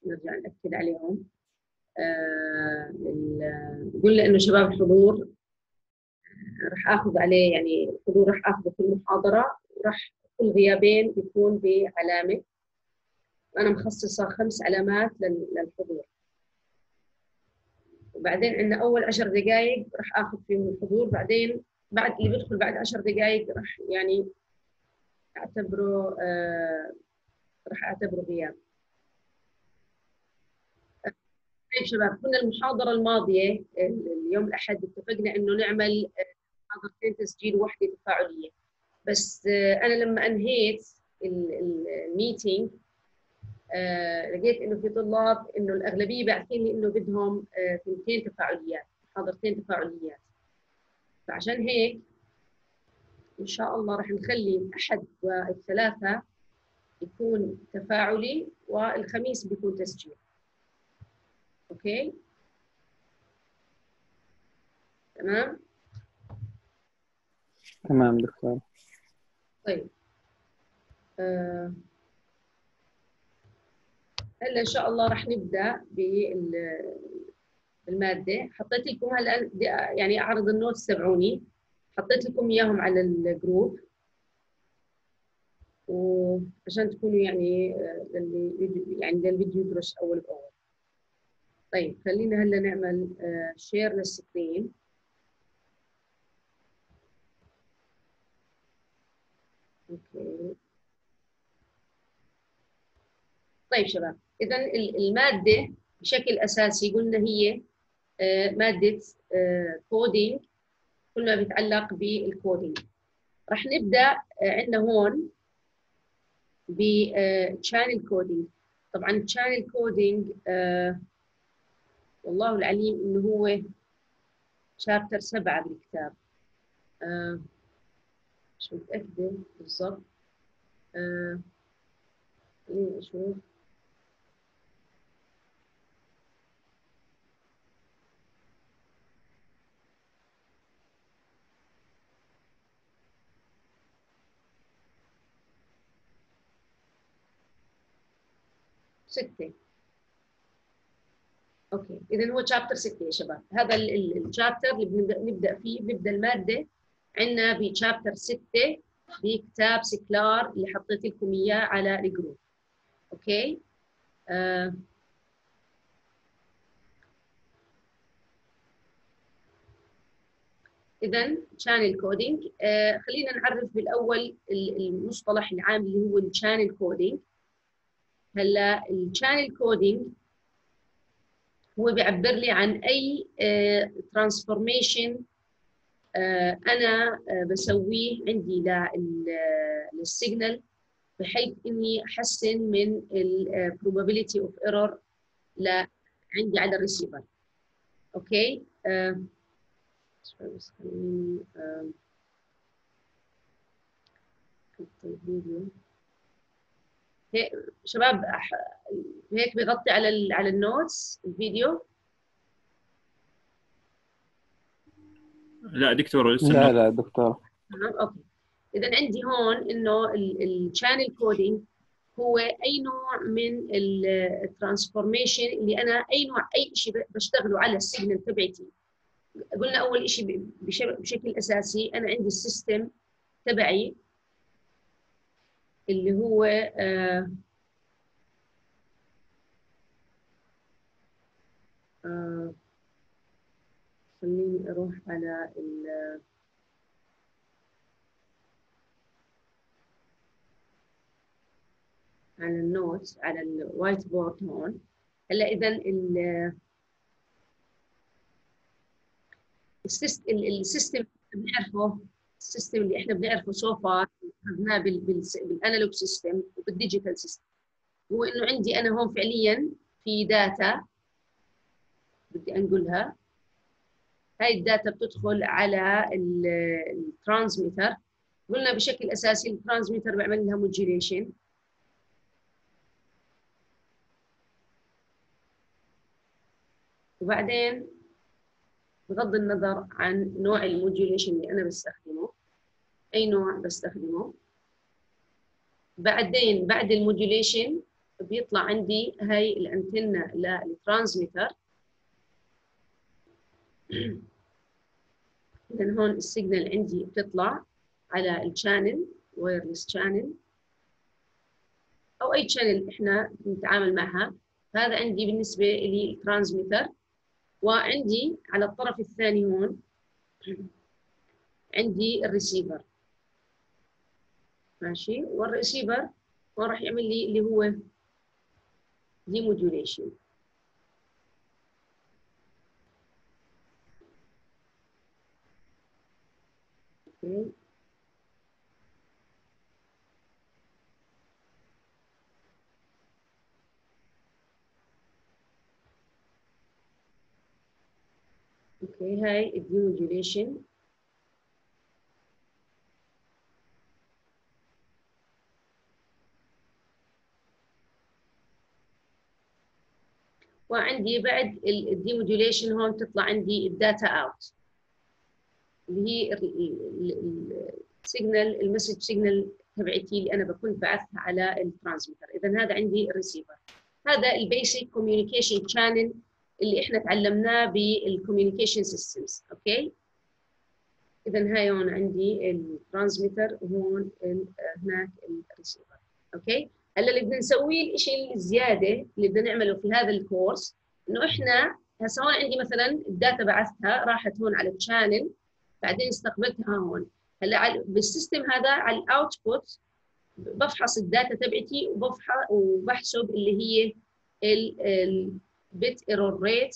نرجع نأكد عليهم. قلنا إنه شباب الحضور راح آخذ عليه، يعني الحضور راح آخذه في المحاضرة، وراح كل غيابين بيكون بعلامة. أنا مخصصة 5 علامات للحضور. وبعدين عندنا أول 10 دقائق راح آخذ فيهم الحضور، بعدين بعد اللي بيدخل بعد 10 دقائق راح يعني أعتبره راح أعتبره غياب. طيب شباب، كنا المحاضرة الماضية اليوم الأحد اتفقنا إنه نعمل محاضرتين تسجيل وواحدة تفاعلية، بس أنا لما أنهيت الميتينج لقيت إنه في طلاب إنه الأغلبية باعثين لي إنه بدهم 2 تفاعليات، محاضرتين تفاعليات. فعشان هيك إن شاء الله راح نخلي الأحد والثلاثة يكون تفاعلي والخميس بيكون تسجيل. أوكي؟ تمام؟ تمام دكتور. طيب هلا إن شاء الله راح نبدأ بالمادة. حطيت لكم هلا يعني أعرض النوتس تبعوني، حطيت لكم إياهم على الجروب وعشان تكونوا يعني للفيديو يدرس أول بأول. طيب خلينا هلا نعمل شير للسكرين. اوكي. طيب شباب، اذا الماده بشكل اساسي قلنا هي ماده كودينج، كل ما بيتعلق بالكودينج. راح نبدا عندنا هون بشانل كودينج. طبعا تشانل كودينج والله العليم انه هو شابتر 7 بالكتاب، مش متاكده بالضبط. خليني اشوف. ستة. اوكي، اذا هو شابتر 6 يا شباب. هذا الشابتر اللي نبدا فيه، بنبدا الماده عندنا بشابتر 6 بكتاب سكلار اللي حطيت لكم اياه على الجروب. اوكي. اذا شانل كودينج، خلينا نعرف بالاول المصطلح العام اللي هو الشانل كودينج. هلا الشانل كودينج هو بيعبر لي عن اي ترانسفورميشن انا بسويه عندي للسيجنال، بحيث اني احسن من probability of error عندي على الريسيفر. اوكي. بس خليني الفيديو شباب. هيك بغطي على النوتس الفيديو. لا دكتور لسه لا دكتور. اوكي. اذا عندي هون انه الشانل كودينج هو اي نوع من الترانسفورميشن اللي انا اي شيء بشتغله على السيجنال تبعتي. قلنا اول شيء بشكل اساسي انا عندي السيستم تبعي اللي هو خليني اروح على النوتس على الوايت بورد هون. هلا اذا السيستم بنعرفه، السيستم اللي احنا بنعرفه سو فار اخذناه بالانالوج سيستم وبالديجيتال سيستم، هو انه عندي انا هون فعليا في داتا بدي انقلها. هاي الداتا بتدخل على الترانسميتر. قلنا بشكل اساسي الترانسميتر بيعمل لها موديوليشن، وبعدين بغض النظر عن نوع الموديوليشن اللي انا بستخدمه، اي نوع بستخدمه، بعدين بعد الموديوليشن بيطلع عندي هاي الانتنة للترانسميتر. إذا هون السيجنال عندي بتطلع على الشانل، وايرلس شانل أو أي شانل إحنا نتعامل معها. هذا عندي بالنسبة لي الترانسميتر. وعندي على الطرف الثاني هون عندي الريسيفر. ماشي. والريسيفر هون راح يعمل لي اللي هو ديموديوليشن. اوكي. اوكي هاي الديموديوليشن. وعندي بعد الديموديوليشن هون تطلع عندي الداتا اوت اللي هي السيجنال، المسج سيجنال تبعتي اللي انا بكون بعثها على الترانسميتر. اذا هذا عندي الريسيفر. هذا البيسك كوميونيكيشن شانل اللي احنا تعلمناه بالكوميونيكيشن سيستمز. اوكي. اذا هاي هون عندي الترانسميتر وهون هناك الريسيفر. اوكي. هلا اللي بدنا نسويه الشيء الزياده اللي بدنا نعمله في هذا الكورس انه احنا هسه هون عندي مثلا الداتا بعثتها راحت هون على الشانل، بعدين استقبلتها هون. هلا بالسيستم هذا على الاوتبوت بفحص الداتا تبعتي وبحسب اللي هي البيت ايرور ريت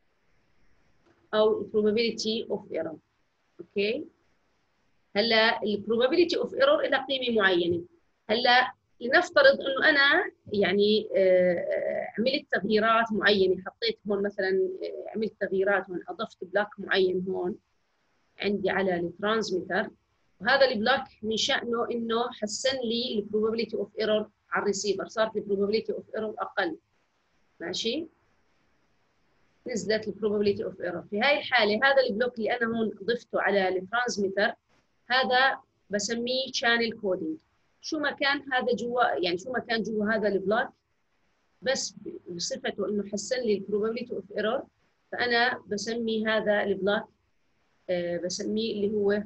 او probability اوف ايرور. اوكي. هلا البروبابيلتي اوف ايرور لها قيمه معينه. هلا لنفترض انه انا يعني عملت تغييرات معينه، حطيت هون مثلا عملت تغييرات هون، اضفت بلاك معين هون عندي على الترانسميتر، وهذا البلاك من شأنه انه حسن لي البروبابيلتي اوف ايرور على الريسيفر، صارت البروبابيلتي اوف ايرور اقل. ماشي. نزلت البروبابيلتي اوف ايرور. في هاي الحاله هذا البلوك اللي انا هون ضفته على الترانسميتر هذا بسميه شانل كودينج. شو ما كان هذا جوا، يعني شو ما كان جوا هذا البلوك، بس بصفته انه حسن لي البروبابيلتي اوف ايرور، فانا بسمي هذا البلوك بسميه اللي هو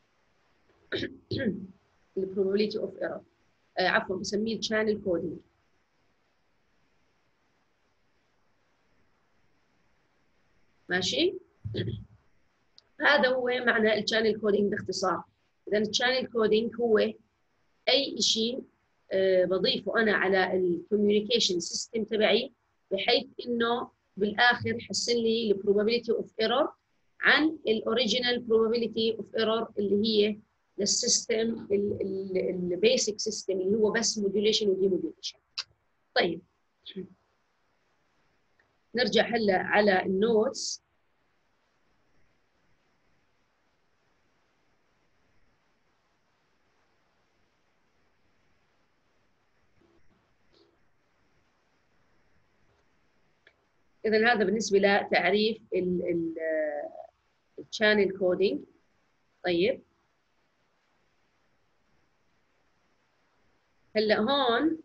البروبابيلتي اوف ايرور، عفوا بسميه الشانل كودينج. ماشي. هذا هو معنى الشانل كودينج باختصار. اذا الشانل كودينج هو اي شيء بضيفه انا على الكوميونيكيشن سيستم تبعي بحيث انه بالاخر حسن لي البروبابيلتي اوف ايرور عن الاوريجينال بروبابيلتي اوف ايرور اللي هي للسيستم البيسك سيستم اللي هو بس موديوليشن وديموديوليشن. طيب نرجع هلا على النوتس. اذا هذا بالنسبه لتعريف الشانل كودينج. طيب هلا هون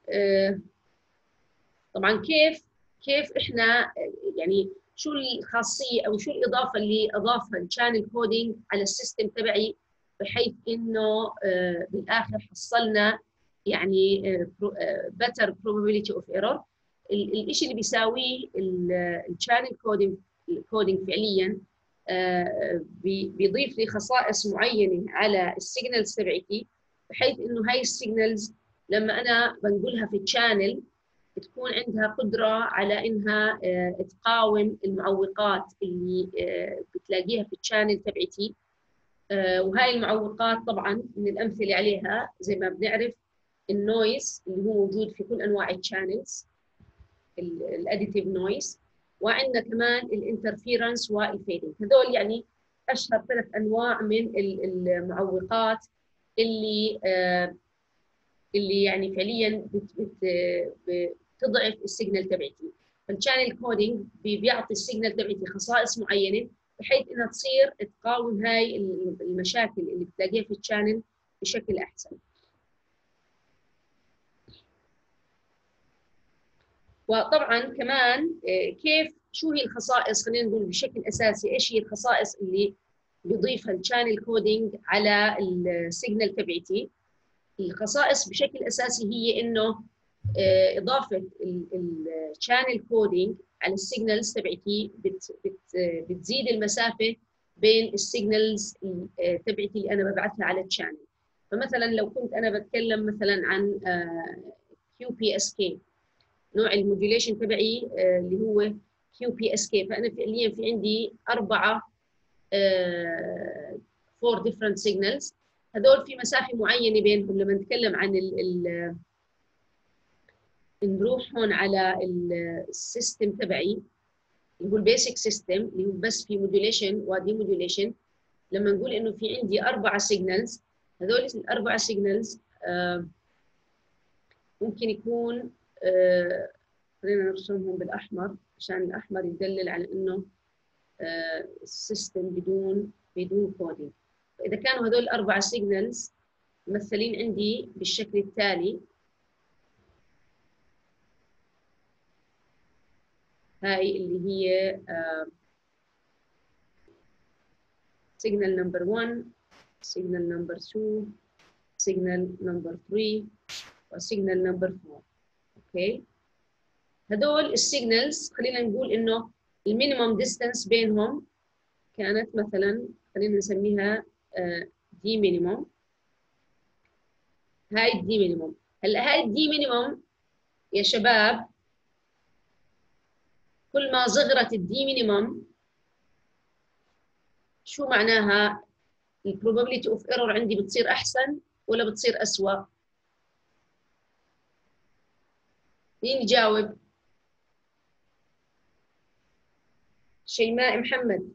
طبعا كيف احنا يعني شو الخاصيه او شو الاضافه اللي اضافها الشانل كودينج على السيستم تبعي بحيث انه بالاخر حصلنا يعني better probability of error. الشيء اللي بيساويه الشانل كودينج فعليا بيضيف لي خصائص معينه على السيجنالز تبعتي، بحيث انه هاي السيجنالز لما انا بنقلها في الشانل تكون عندها قدرة على إنها تقاوم المعوقات اللي بتلاقيها في الشانل تبعتي. وهاي المعوقات طبعا من الأمثلة عليها زي ما بنعرف النويز اللي هو موجود في كل أنواع الشانلز، الاديتيف نويز، وعندنا كمان الانترفيرنس والفيدنج. هذول يعني أشهر 3 أنواع من المعوقات اللي يعني فعليا بتضعف السيجنال تبعتي. فالشانل كودينج بيعطي السيجنال تبعتي خصائص معينه بحيث انها تصير تقاوم هاي المشاكل اللي بتلاقيها في الشانل بشكل احسن. وطبعا كمان كيف شو هي الخصائص، خلينا نقول بشكل اساسي ايش هي الخصائص اللي بيضيفها الشانل كودينج على السيجنال تبعتي. الخصائص بشكل اساسي هي انه اضافه الشانل كودينج على السيجنالز تبعتي بتزيد المسافه بين السيجنالز تبعتي اللي انا ببعثها على الشانل. فمثلا لو كنت انا بتكلم مثلا عن كيو بي اس كي، نوع الموديوليشن تبعي اللي هو كيو بي اس كي، فانا فعليا في عندي 4 different signals، هذول في مسافه معينه بينهم. لما نتكلم عن نروح هون على السيستم تبعي اللي هو البيسك سيستم اللي هو بس في موديوليشن ودي موديوليشن، لما نقول انه في عندي 4 سيجنالز، هذول ال4 سيجنالز ممكن يكون خلينا نرسمهم بالاحمر عشان الاحمر يدلل على انه السيستم بدون كودينج. فاذا كانوا هذول ال4 سيجنالز ممثلين عندي بالشكل التالي، هاي اللي هي سيجنال نمبر 1، سيجنال نمبر 2، سيجنال نمبر 3، وسيجنال نمبر 4. اوكي، هدول السيجنالز خلينا نقول انه المينيمم ديستانس بينهم كانت مثلا خلينا نسميها دي مينيمم. هاي الدي مينيمم. هلا هاي الدي مينيمم يا شباب كل ما صغرت الدي مينيمم شو معناها؟ البروبابيلتي اوف ايرور عندي بتصير احسن ولا بتصير اسوء؟ مين يجاوب؟ شيماء محمد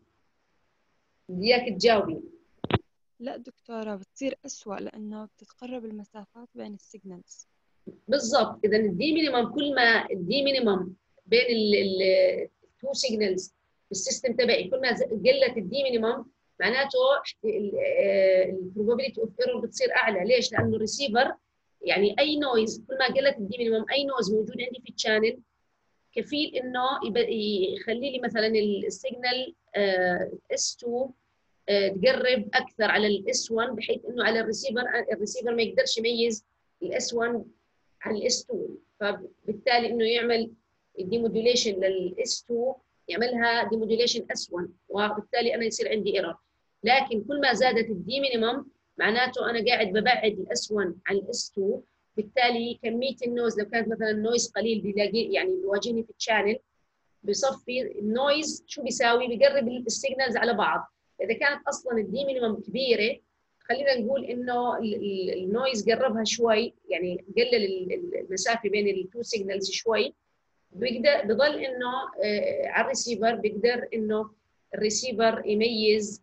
بدي اياك تجاوبي. لا دكتورة، بتصير أسوأ لأنه بتتقرب المسافات بين السيجنالز. بالضبط، اذا الدي مينيمم كل ما الدي مينيمم بين التو سيجنالز في السيستم تبعي كل ما قلت الدي مينيمم معناته البروبابيلتي اوف ايرور بتصير اعلى. ليش؟ لانه الريسيفر يعني اي نويز كل ما قلت الدي مينيمم، اي نويز موجود عندي في الشانل كفيل انه يخلي لي مثلا السيجنال اس 2 تقرب اكثر على الاس 1، بحيث انه على الريسيفر ما يقدرش يميز الاس 1 عن الاس 2، فبالتالي انه يعمل ديموديوليشن للاس 2 يعملها ديموديوليشن اس 1، وبالتالي انا يصير عندي ايرور. لكن كل ما زادت الدي مينيمم معناته انا قاعد ببعد الاس 1 عن الاس 2، بالتالي كميه النويز لو كانت مثلا النويز قليل بيلاقي يعني بيواجهني في الشانل، بصفي النويز شو بيساوي؟ بيقرب السيجنالز على بعض. اذا كانت اصلا الدي مينيمم كبيره خلينا نقول انه النويز قربها شوي، يعني قلل المسافه بين التو سيجنالز شوي، بيقدر بضل انه على الريسيفر بيقدر انه الريسيفر يميز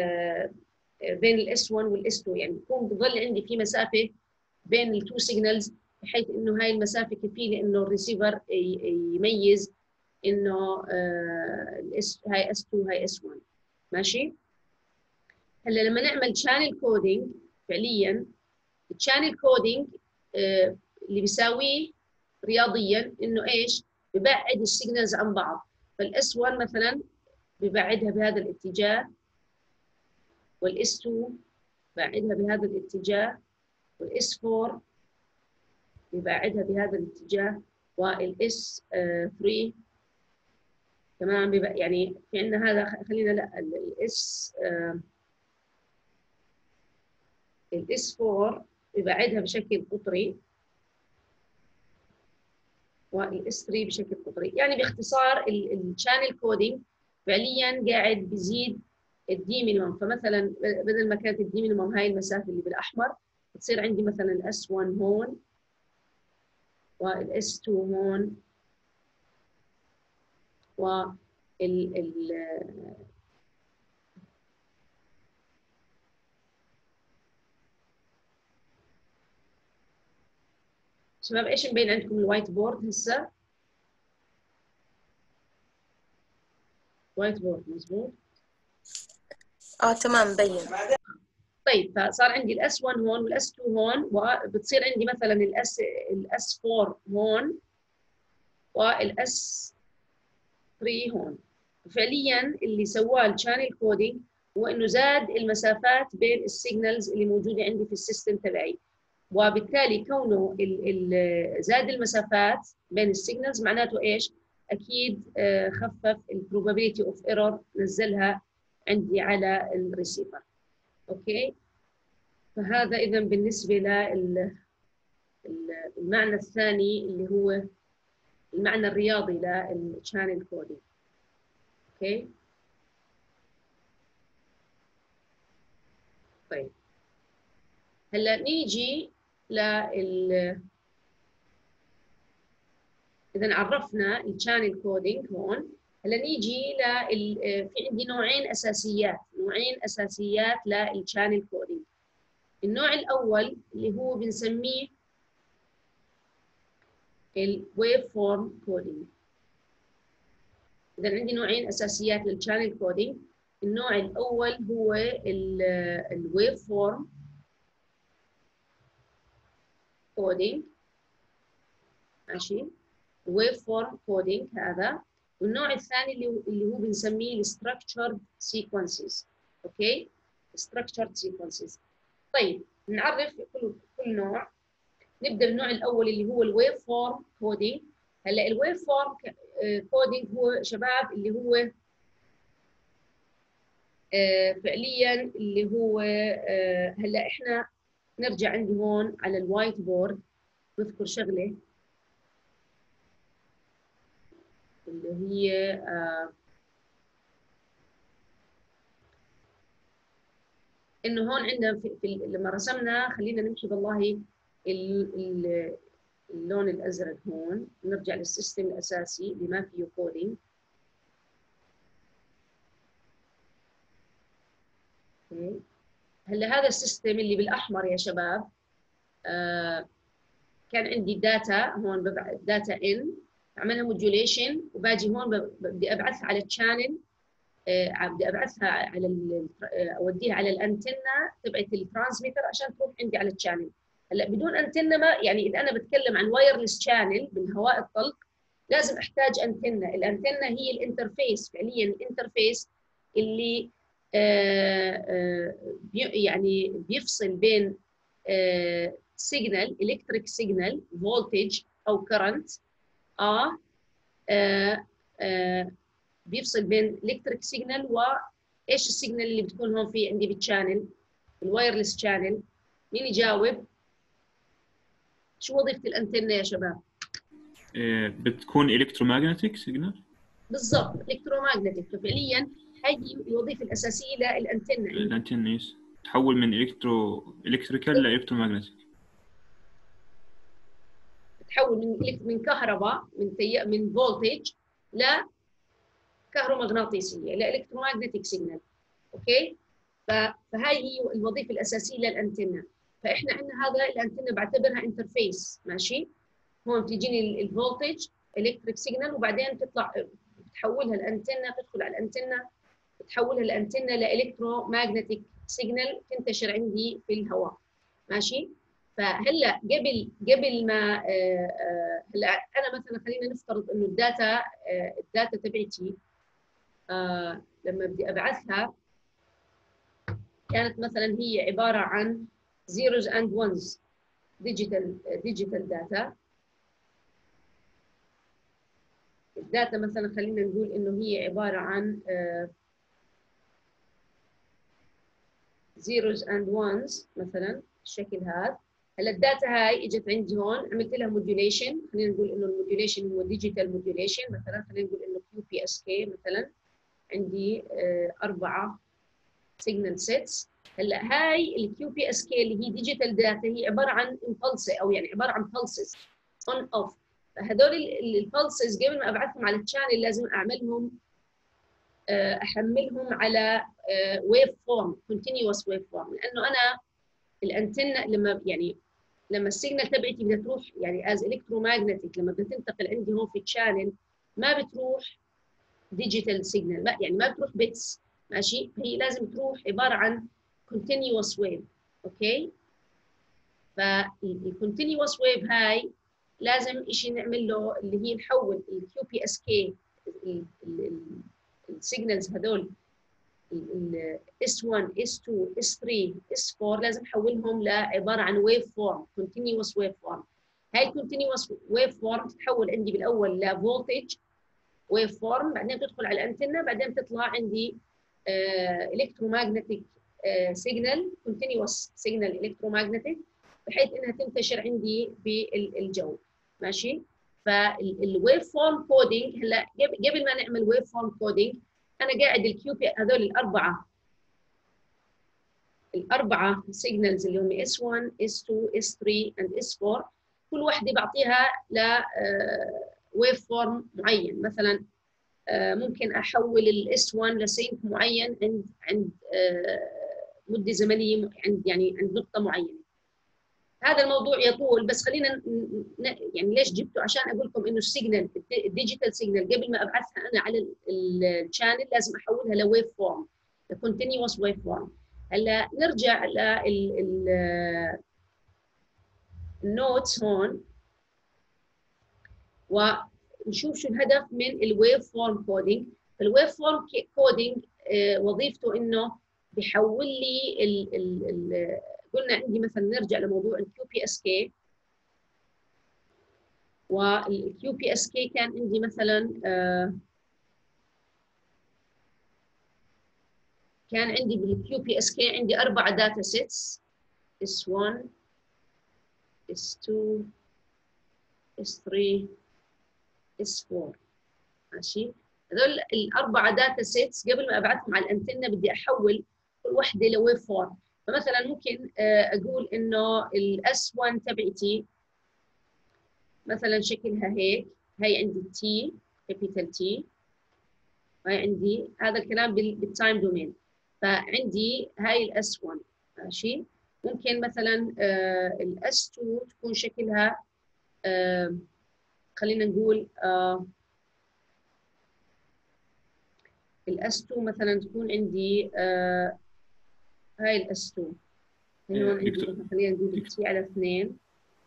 بين الاس 1 والاس 2، يعني بكون بضل عندي في مسافه بين التو سيجنالز بحيث انه هاي المسافه كفيله انه الريسيفر يميز انه هاي اس 2 هاي اس 1. ماشي؟ هلا لما نعمل شانل كودينج فعليا الشانل كودينج اللي بيساويه رياضيا انه ايش؟ ببعد السيجنالز عن بعض. فالاس 1 مثلا ببعدها بهذا الاتجاه، والاس 2 ببعدها بهذا الاتجاه، والاس 4 ببعدها بهذا الاتجاه، والاس 3 تمام يعني في عندنا هذا. خلينا لا الاس 4 ببعدها بشكل قطري، والاس 3 بشكل قطري. يعني باختصار الشانل كودينج فعليا قاعد بيزيد الدي مينيمم. فمثلا بدل ما كانت الدي مينيمم هاي المسافه اللي بالاحمر بتصير عندي مثلا الاس 1 هون، والاس 2 هون، شباب ايش مبين عندكم الوايت بورد هسه؟ وايت بورد مظبوط؟ تمام مبين. طيب فصار عندي الاس 1 هون والاس 2 هون، وبتصير عندي مثلا الاس 4 هون، والاس 3 هون. فعليا اللي سواه الشانل كودينج هو انه زاد المسافات بين السيجنالز اللي موجوده عندي في السيستم تبعي، وبالتالي كونه زاد المسافات بين السيجنالز معناته ايش؟ اكيد خفف البروبابيلتي اوف ايرور، نزلها عندي على الريسيفر. اوكي، فهذا اذا بالنسبه للمعنى الثاني اللي هو المعنى الرياضي للشانل كودينج. اوكي، طيب هلا نيجي اذا عرفنا الشانل كودينج هون، هلا نيجي في عندي نوعين اساسيات للشانل كودينج. النوع الاول اللي هو بنسميه الويف فورم كودينج. اذا عندي نوعين اساسيات للشانل كودينج. النوع الاول هو الويف فورم كودينج، ماشي، الويف فورم كودينج هذا. والنوع الثاني اللي هو بنسميه الستراكشرد سيكونسز. اوكي، ستراكشرد سيكونسز. طيب نعرف كل نوع. نبدا بالنوع الاول اللي هو الويف فورم كودينج. هلا الويف فورم كودينج هو شباب اللي هو فعليا اللي هو هلا احنا نرجع عندي هون على الوايت بورد نذكر شغله اللي هي انه هون عندنا لما رسمنا، خلينا نمشي بالله اللون الازرق هون، نرجع للسيستم الاساسي اللي ما فيه كودينج. هلا هذا السيستم اللي بالاحمر يا شباب كان عندي داتا هون، داتا ان بعملها موديوليشن، وباجي هون بدي ابعثها على الشانل، بدي ابعثها على اوديها على الانتنه تبعت الترانسميتر عشان تروح عندي على الشانل. هلا بدون انتنه ما يعني، اذا انا بتكلم عن وايرلس شانل بالهواء الطلق لازم احتاج انتنه. الانتنه هي الانترفيس، فعليا الانترفيس اللي يعني بيفصل بين سيجنال، الكتريك سيجنال، فولتج او كرنت، بيفصل بين الكتريك سيجنال وايش السيجنال اللي بتكون هون في عندي بالشانل، الوايرلس شانل. مين يجاوب؟ شو وظيفة الانتنة يا شباب؟ بتكون الكترومagnetic سيجنال. بالضبط، الكترومagnetic. ففعليا هي الوظيفة الأساسية للانتنة. الانتنة تحول من الكتريكال لالكترومagnetic، تحول من كهرباء، من فولتج لكهرومغناطيسية، لالكترومagnetic سيجنال. اوكي، فهاي هي الوظيفة الأساسية للانتنة. فاحنا عندنا هذا الانتنة بعتبرها انترفيس، ماشي. هون بتجيني الفولتج الكتريك سيجنال، وبعدين تطلع بتحولها الانتنة، تدخل على الانتنة، بتحولها الانتنة لالكترو ماجنتيك سيجنال تنتشر عندي في الهواء، ماشي. فهلا قبل ما هلا انا مثلا خلينا نفترض انه الداتا تبعتي لما بدي ابعثها كانت مثلا هي عباره عن zeros and ones، digital data. الداتا مثلا خلينا نقول انه هي عباره عن zeros and ones مثلا بالشكل هذا. هلا الداتا هاي اجت عندي هون، عملت لها موديوليشن، خلينا نقول انه الموديوليشن هو ديجيتال موديوليشن مثلا، خلينا نقول انه QPSK مثلا. عندي 4 سيجنال سيتس. هلا هاي الكيو بي اس كي اللي هي ديجيتال داتا هي عباره عن امبلس، او يعني عباره عن بلسز اون اوف. فهذول البلسز قبل ما ابعثهم على الشانل لازم اعملهم احملهم على ويف فورم، كونتينيوس ويف فورم، لانه انا الانتنه لما السيجنال تبعتي بدها تروح يعني از الكترومagnetic، لما بدها تنتقل عندي هون في الشانل ما بتروح ديجيتال سيجنال، يعني ما بتروح بيتس، ماشي. فهي لازم تروح عباره عن continuous wave. اوكي، فالcontinuous wave هاي لازم شيء نعمل له اللي هي نحول الكيو بي اس كي السيجنالز هذول S1 S2 S3 S4 لازم نحولهم لعباره عن ويف فورم continuous ويف فورم. هاي continuous ويف فورم تتحول عندي بالاول لفولتج ويف فورم، بعدين تدخل على الانتنه، بعدين تطلع عندي الكترومagnetic سيجنال continuous سيجنال الكترومagnetic بحيث انها تنتشر عندي بالجو. ماشي؟ فالويف فورم كودينج هلا قبل ما نعمل ويف فورم كودينج انا قاعد الكيو بي هذول الاربعه سيجنالز اللي هم S1 S2 S3 and S4 كل واحده بعطيها ل ويف فورم معين. مثلا ممكن احول الاس 1 لسينك معين عند مده زمنيه عند نقطه معينه. هذا الموضوع يطول، بس خلينا يعني ليش جبته؟ عشان اقول لكم انه السيجنال الديجيتال سيجنال قبل ما ابعثها انا على الشانل لازم احولها لويف فورم، لكونتينيوس ويف فورم. هلا نرجع النوتس هون ونشوف شو الهدف من الويف فورم كودينج. الويف فورم كودينج وظيفته انه بيحول لي قلنا عندي مثلا نرجع لموضوع الكيو بي اس كي، والكيو بي اس كي كان عندي مثلا كان عندي بالكيو بي اس كي عندي 4 داتا سيتس S1 S2 S3 S4. ماشي؟ هذول الاربعه داتا سيتس قبل ما ابعثهم على الانتنه بدي احول كل وحده لويف فورم. فمثلا ممكن اقول انه الاس 1 تبعتي مثلا شكلها هيك، هي عندي تي كابيتال تي، وهي عندي هذا الكلام بالتايم دومين، فعندي هاي الاس 1. ماشي؟ ممكن مثلا الاس 2 تكون شكلها خلينا نقول الاس 2 مثلا تكون عندي هاي الاس 2 هون عندي خلينا نقول تي على 2.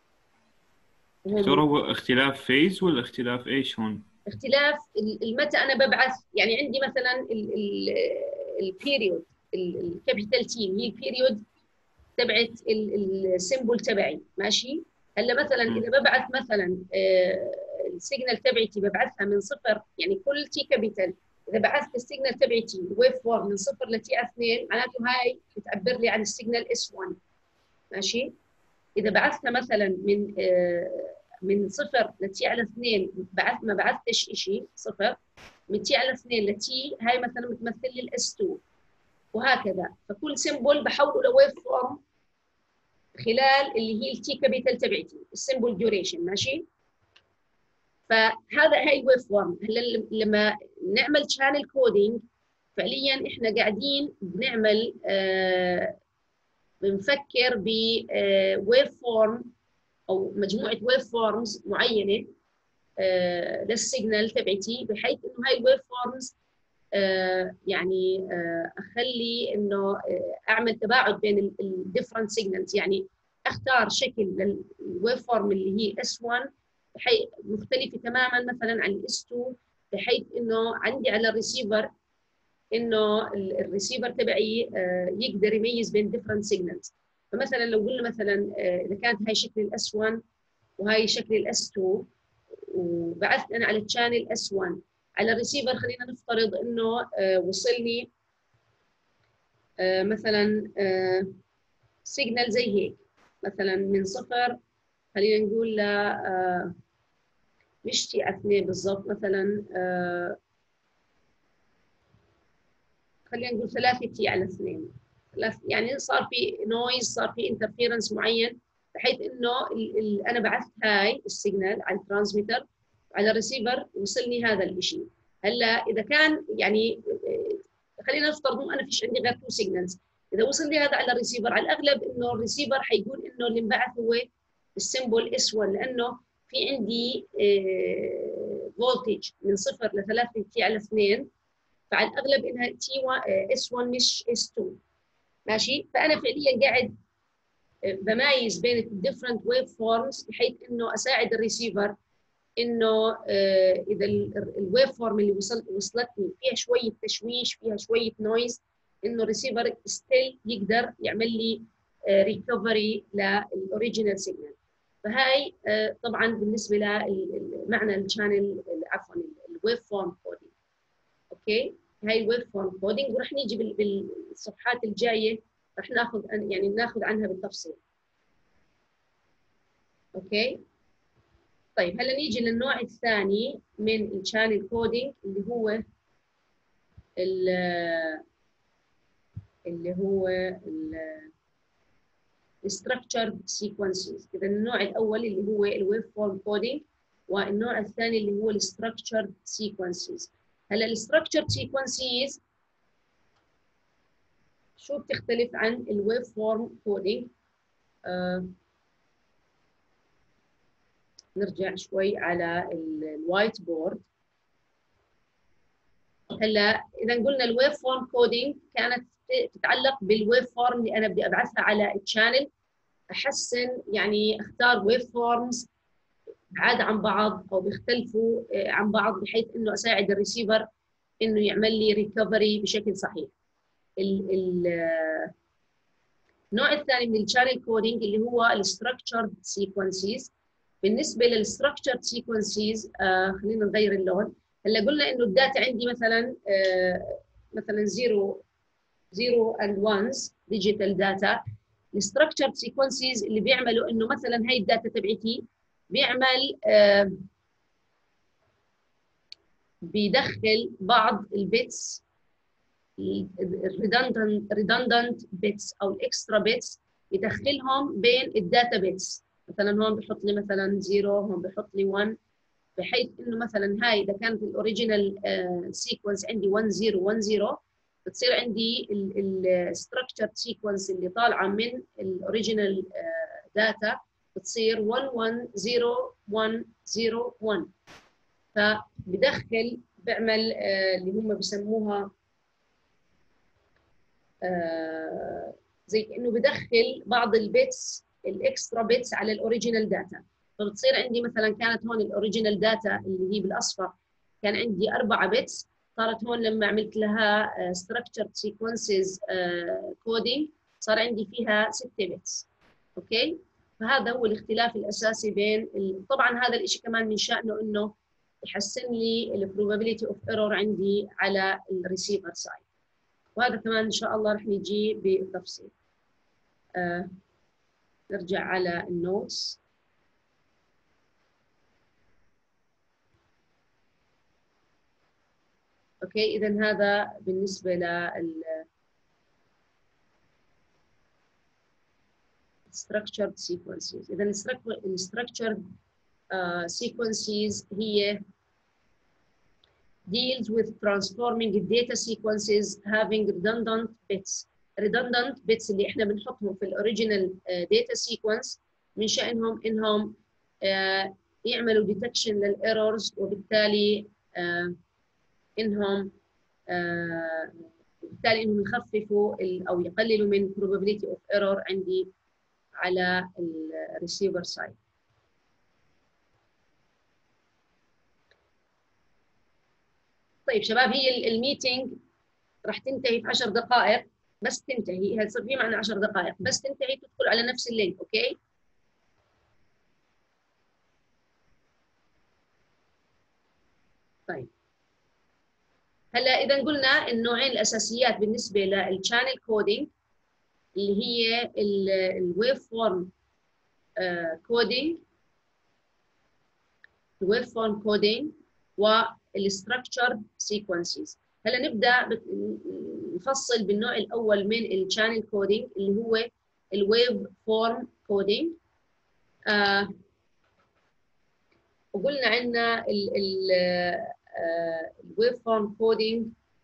دكتور هو اختلاف فيز ولا اختلاف ايش هون؟ اختلاف متى انا ببعث، يعني عندي مثلا البيريود الكابيتال تي هي البيريود تبعت السيمبل تبعي. ماشي؟ هلا مثلا اذا ببعث مثلا السيجنال تبعتي ببعثها من صفر، يعني كل تي كابيتال اذا بعثت السيجنال تبعتي ويف فورم من صفر لتي على 2 معناته هاي بتعبر لي عن السيجنال اس 1. ماشي؟ اذا بعثتها مثلا من صفر لتي على 2 ما بعثتش شيء صفر، من تي على 2 لتي هاي مثلا بتمثل لي الاس 2 وهكذا. فكل سيمبل بحوله لويف فورم خلال اللي هي التي كابيتال تبعتي السيمبل ديوريشن. ماشي؟ فهذا هي الويف فورم. هلا لما نعمل شانل كودينج فعليا احنا قاعدين بنعمل بنفكر بويف فورم او مجموعه ويف فورمز معينه للسيجنال تبعتي، بحيث انه هاي الويف فورمز يعني اخلي انه اعمل تباعد بين الديفرنت سيجنالز، يعني اختار شكل للويف فورم اللي هي S1 بحيث مختلفه تماما مثلا عن S2، بحيث انه عندي على الريسيفر انه الريسيفر تبعي يقدر يميز بين ديفرنت سيجنالز. فمثلا لو قلنا مثلا اذا كانت هاي شكل الاس 1 وهاي شكل الاس 2 وبعثت انا على الشانل اس 1 على الريسيفر، خلينا نفترض انه وصلني مثلا سيجنال زي هيك مثلا من صفر، خلينا نقول مش تي على 2 بالضبط، مثلا خلينا نقول 3 تي على 2، يعني صار في نويز، صار في انترفيرنس معين، بحيث انه انا بعثت هاي السيجنال على الترانسميتر على الريسيفر وصلني هذا الشيء. هلا اذا كان يعني خلينا نفترض انه انا فيش عندي غير 2 سيجنالز، اذا وصل لي هذا على الريسيفر على الاغلب انه الريسيفر حيقول انه اللي انبعث هو السيمبل اس 1، لانه في عندي فولتج من 0 ل 3 تي على 2، فعلى الاغلب انها تي اس 1 مش اس 2. ماشي؟ فانا فعليا قاعد بميز بين الديفرنت ويف فورمز بحيث انه اساعد الريسيفر انه اذا الويف فورم اللي وصلتني فيها شويه تشويش، فيها شويه نويز، انه الريسيفر ستيل يقدر يعمل لي ريكفري للاوريجينال سيجنال. فهاي طبعا بالنسبه لمعنى الشانل، عفوا الويف فورم كودينج. اوكي، هاي الويف فورم كودينج، وراح نيجي بالصفحات الجايه راح ناخذ عنها بالتفصيل. اوكي، طيب هلا نيجي للنوع الثاني من الشانل كودينج اللي هو structured sequences. اذا النوع الاول اللي هو الويف فورم كودينج، والنوع الثاني اللي هو structured sequences. هلا structured sequences شو بتختلف عن الويف فورم كودينج؟ نرجع شوي على الوايت بورد. هلا اذا قلنا الويف فورم كودينج كانت تتعلق بالويف فورم اللي انا بدي ابعثها على الشانل، احسن يعني اختار ويف فورمز بعاد عن بعض او بيختلفوا عن بعض بحيث انه اساعد الريسيفر انه يعمل لي ريكفري بشكل صحيح. النوع الثاني من الشانل كودينج اللي هو الستراكشرد سيكونسز. بالنسبه للستراكشرد سيكونسز خلينا نغير اللون. هلا قلنا انه الداتا عندي مثلا مثلا 0 and 1s ديجيتال داتا. الستراكشرد سيكونسز اللي بيعملوا انه مثلا هي الداتا تبعتي بيعمل بيدخل بعض البيتس redundant bits او الاكسترا بيتس، يدخلهم بين الداتا بيتس. مثلا هون بحط لي مثلا 0، هون بحط لي 1، بحيث انه مثلا هاي اذا كانت الاوريجينال سيكونس عندي 1 0 1 0، بتصير عندي الستراكشر سيكونس اللي طالعه من الاوريجينال داتا بتصير 1 1 0 1 0 1. فبدخل بعمل اللي هم بسموها زي كأنه بدخل بعض البيتس الاكسترا بيتس على الاوريجينال داتا. فبتصير عندي مثلا كانت هون الاوريجينال داتا اللي هي بالاصفر كان عندي 4 بيتس، صارت هون لما عملت لها structured sequences coding صار عندي فيها 6 بيتس. اوكي، فهذا هو الاختلاف الاساسي بين طبعا هذا الشيء كمان من شأنه انه يحسن لي البروبابيلتي اوف ايرور عندي على الريسيفر سايد، وهذا كمان ان شاء الله رح نجي بالتفصيل. نرجع على النوتس. اوكي، اذا هذا بالنسبه لل structured sequences. اذا structured sequences هي deals with transforming data sequences having redundant bits. redundant bits اللي احنا بنحطهم في الاوريجينال data sequence من شأنهم انهم يعملوا detection للايرورز، وبالتالي انهم يخففوا او يقللوا من probability of error عندي على الريسيفر سايد. طيب شباب، هي الميتينج راح تنتهي في 10 دقائق، بس تنتهي، هتصير في معنا 10 دقائق بس تنتهي، تدخل على نفس اللينك. اوكي، طيب هلا اذا قلنا النوعين الاساسيات بالنسبه للشانل كودينج اللي هي الويف فورم كودينج، الويف فورم كودينج والستراكشرد سيكونسز. هلا نبدا نفصل بالنوع الاول من الشانل كودينج اللي هو الويف فورم كودينج. وقلنا عندنا الويف فورم كودينج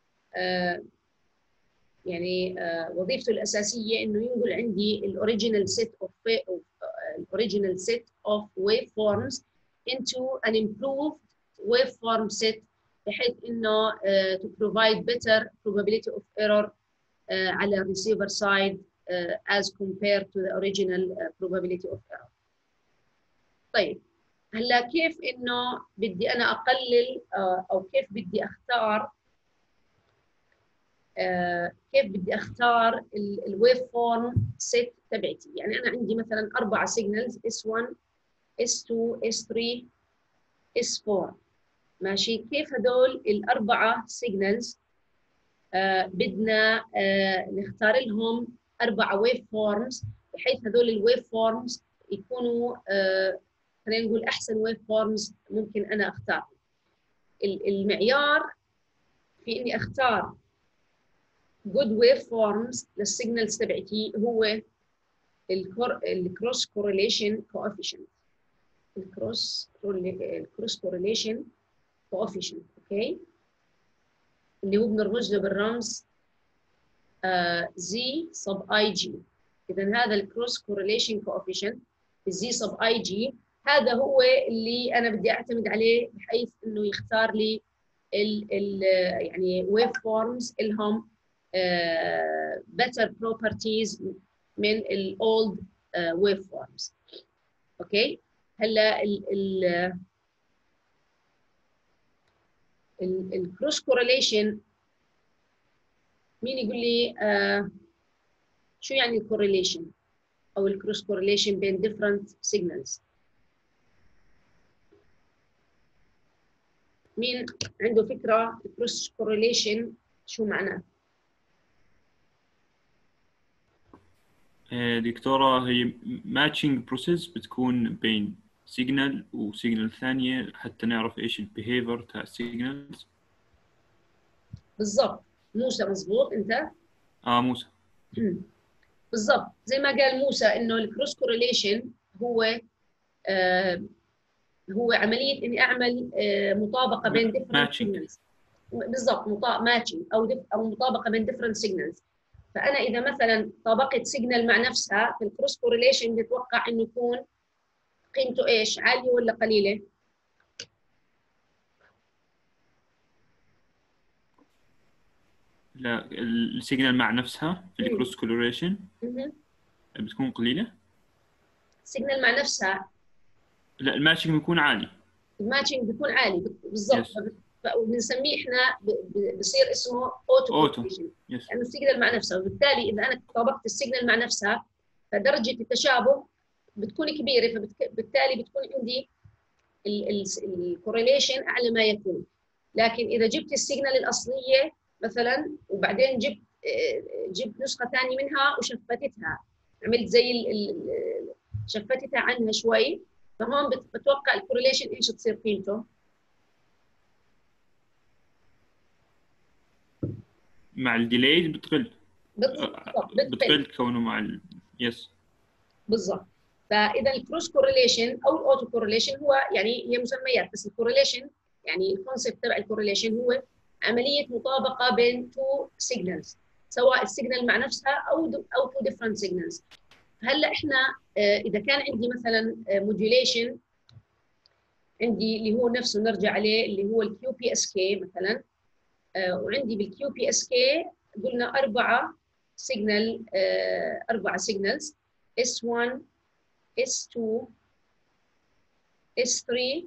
يعني وظيفته الاساسيه انه ينقل عندي الاوريجينال set of waveforms into an improved waveform set بحيث انه to provide better probability of error على الريسيفر سايد as compared to the original probability of error. طيب هلا كيف انه بدي انا اقلل او كيف بدي اختار كيف بدي اختار الويف فورم سيت تبعتي؟ يعني انا عندي مثلا 4 سيجنالز S1 S2 S3 S4 ماشي. كيف هدول الاربعه سيجنالز بدنا نختار لهم 4 ويف فورمز بحيث هذول الويف فورمز يكونوا خلينا نقول احسن ويف فورمز ممكن انا اختار. المعيار في اني اختار good wave forms للسيجنالز تبعتي هو الكروس كورليشن كوفيشنت. الكروس كورليشن كوفيشنت اوكي، اللي هو بنرمز له بالرمز زي صب اي جي. اذا هذا الكروس كورليشن كوفيشنت زي صب اي جي هذا هو اللي انا بدي اعتمد عليه بحيث انه يختار لي ال يعني ويف فورمز لهم better properties من الاولد ويف فورمز. اوكي هلا الكروس كورليشن مين يقول لي شو يعني الكورليشن او الكروس كورليشن بين different signals؟ مين عنده فكره الكروس كورليشن شو معناه؟ دكتورة، هي matching process بتكون بين سيجنال وسيجنال ثانية حتى نعرف ايش البيهيفير تاع السيجنالز. بالضبط موسى، مزبوط انت؟ موسى. بالضبط زي ما قال موسى انه الكروس كورليشن هو هو عمليه اني اعمل مطابقه بين different signals. بالضبط ماتشنج او مطابقه بين different signals. فانا اذا مثلا طابقت سيجنال مع نفسها في الكروس كورليشن بتوقع انه يكون قيمته ايش؟ عاليه ولا قليله؟ لا، السيجنال مع نفسها في الكروس كورليشن بتكون قليلة. السيجنال مع نفسها لا، الماتشنج بيكون عالي. الماتشنج بيكون عالي بالضبط. وبنسميه احنا بصير اسمه اوتو كورليشن، يعني السيجنال مع نفسها. وبالتالي اذا انا طابقت السيجنال مع نفسها فدرجه التشابه بتكون كبيره، فبالتالي بتكون عندي الكورليشن اعلى ما يكون. لكن اذا جبت السيجنال الاصليه مثلا وبعدين جبت نسخه ثانيه منها وشفتتها، عملت زي شفتتها عنها شوي، فهون بتوقع الكورليشن ايش تصير قيمته؟ مع الديلي بتقل. بتقل كونه مع يس بالضبط. فاذا الكروس كورليشن او الاوتو كورليشن هو يعني هي مسميات، بس الكورليشن يعني الكونسيبت تبع الكورليشن هو عمليه مطابقه بين تو سيجنالز، سواء السيجنال مع نفسها او تو ديفرنت سيجنالز. هلا احنا اذا كان عندي مثلا موديوليشن عندي اللي هو نفسه نرجع عليه اللي هو الكيو بي اس كي مثلا، وعندي بالكيو بي اس كي قلنا 4 سيجنالز S1 S2 S3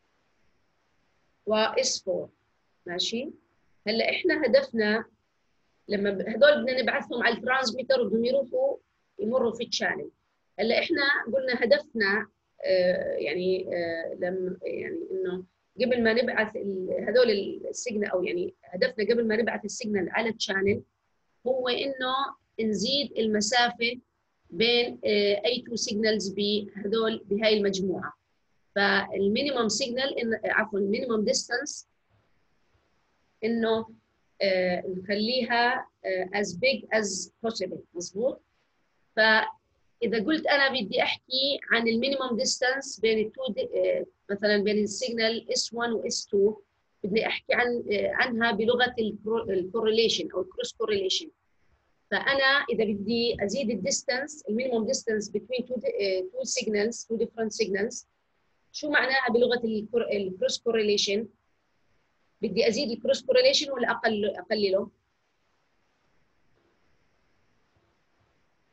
و S4 ماشي. هلا احنا هدفنا لما هدول بدنا نبعثهم على الترانسميتر وبدهم يمروا في الشانل. هلا احنا قلنا هدفنا يعني لما يعني انه قبل ما نبعث هدول السيجنال، او يعني هدفنا قبل ما نبعث السيجنال على الشانل هو انه نزيد المسافه بين اي تو سيجنالز بهاي المجموعه. فالمينيمم سيجنال عفوا المينيمم ديستانس انه نخليها as big as possible. مظبوط. فاذا قلت انا بدي احكي عن المينيمم ديستانس بين التو مثلا بين السيجنال S1 و S2 بدي احكي عنها بلغه الكورليشن او الكروس كورليشن. فانا اذا بدي ازيد الديستانس المينيمم ديستانس بين تو سيجنالز تو ديفرنت سيجنالز، شو معناها بلغه الكروس كورليشن؟ بدي ازيد الكروس كورليشن ولا اقلله؟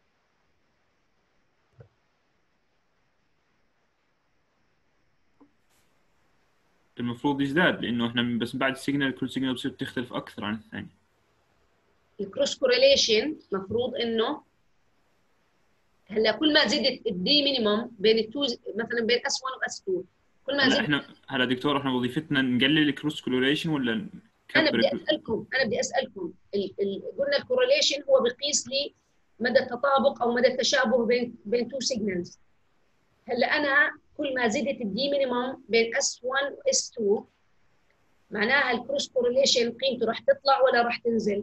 المفروض يزداد، لانه احنا بس بعد السيجنال كل سيجنال بتصير تختلف اكثر عن الثانيه. الكروس كورليشن مفروض انه هلا كل ما زدت الدي مينيمم بين التو، مثلا بين اس 1 واس 2، كل ما هلا زدت. احنا دكتور احنا وظيفتنا نقلل الكروس كورليشن ولا انا نكبر بدي اسالكم قلنا الكورليشن هو بقيس لي مدى التطابق او مدى التشابه بين تو سيجنالز. هلا انا كل ما زدت الدي مينيمم بين اس 1 واس 2 معناها الكروس كورليشن قيمته راح تطلع ولا راح تنزل؟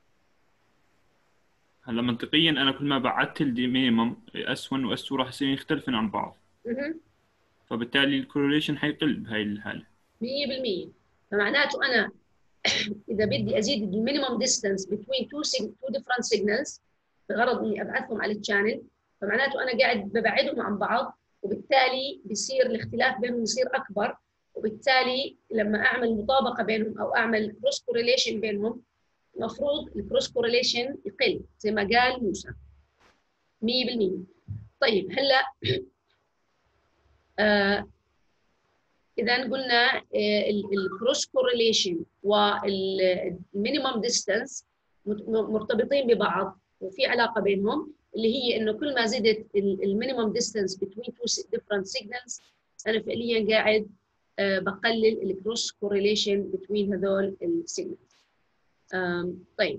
هلا منطقيا انا كل ما بعدت الدي مينيمم اس 1 واس 2 راح يصيروا يختلفن عن بعض، فبالتالي الكورليشن حيقل بهاي الحاله 100%. فمعناته انا اذا بدي ازيد المينيمم ديستانس بين تو ديفرنت سيجنالز بغرض اني ابعثهم على الشانل، فمعناته انا قاعد ببعدهم عن بعض، وبالتالي بصير الاختلاف بينهم يصير اكبر، وبالتالي لما اعمل مطابقه بينهم او اعمل كروس كورليشن بينهم المفروض الكروس كورليشن يقل زي ما قال موسى 100%. طيب هلا اذا قلنا الكروس كورليشن والمينيمم ديستانس مرتبطين ببعض وفي علاقه بينهم، اللي هي انه كل ما زدت المينيمم ديستانس بين تو ديفرنت سيجنالز انا فعليا قاعد بقلل الكروس كورليشن بين هذول السيجنالز. طيب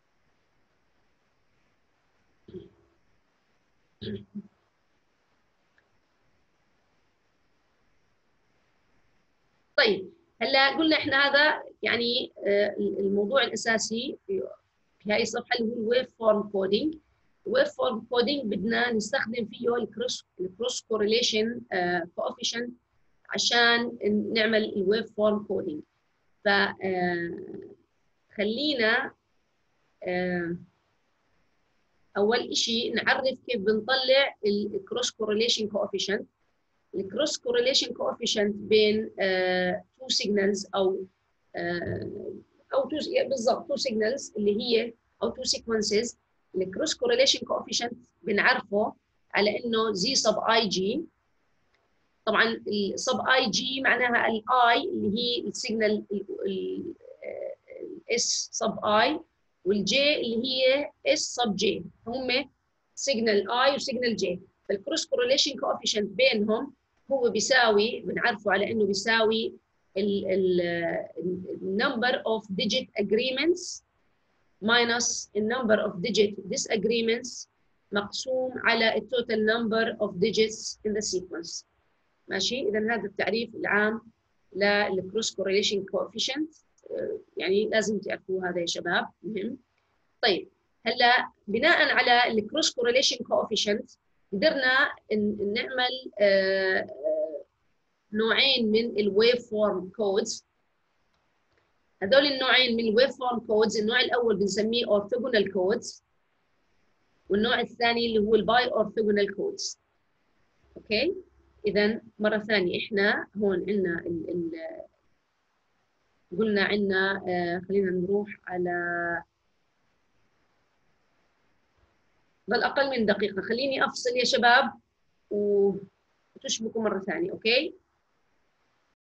طيب هلا قلنا احنا هذا يعني الموضوع الاساسي في هاي الصفحه اللي هو الويف فورم كودينج. الويف فورم كودينج بدنا نستخدم فيه الكروس كورليشن كوفيشنت عشان نعمل الويف فورم كودينج. ف خلينا اول شيء نعرف كيف بنطلع الكروس كورليشن كوفيشنت. الكروس كورليشن كوفيشنت بين تو سيجنالز او بالضبط تو سيجنالز اللي هي او تو سيكونسز. الكروس كورليشن كوفيشنت بنعرفه على انه زي سب اي جي. طبعا السب اي جي معناها الاي اللي هي السيجنال الاس سب اي، والجي اللي هي اس سب جي، هم سيجنال اي وسيجنال جي. فالكروس كورليشن كوفيشنت بينهم هو بيساوي، بنعرفه على انه بيساوي number of digit agreements minus number of digit disagreements مقسوم على total number of digits in the sequence. ماشي؟ اذا هذا التعريف العام للكروس كورليشن كوفيشنت، يعني لازم تعرفوه هذا يا شباب، مهم. طيب هلا بناء على الكروس كورليشن كوفيشنت قدرنا نعمل نوعين من الويف فورم كودز. هذول النوعين من الويف فورم كودز، النوع الاول بنسميه اورثوغونال كودز، والنوع الثاني اللي هو الباي اورثوغونال كودز. اوكي؟ اذا مره ثانيه احنا هون عندنا قلنا عندنا خلينا نروح على ضل اقل من دقيقه، خليني افصل يا شباب وتشبكوا مره ثانيه. اوكي؟